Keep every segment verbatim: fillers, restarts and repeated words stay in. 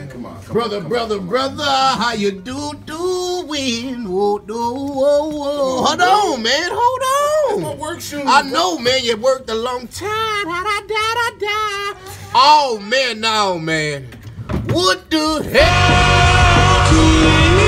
man. Come on. Come Brother, on, come brother, on, brother, how you do doing? Whoa, whoa, whoa, whoa. Hold on, man, hold on. That's my work shoes. I know, man, you worked a long time. Da, da, da, da, da. Oh, man, no, man. What the hell?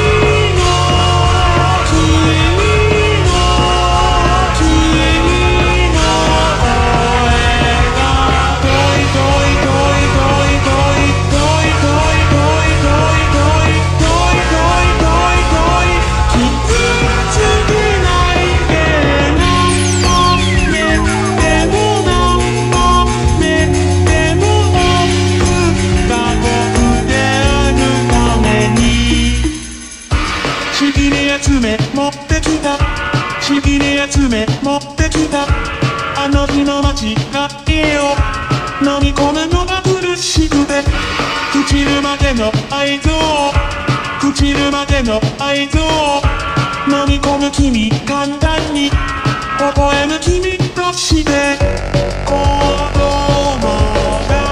集め持ってきたあの日の間違いを飲み込むのが苦しくて朽ちるまでの合図を朽ちるまでの合図を飲み込む君簡単に微笑む君として子供が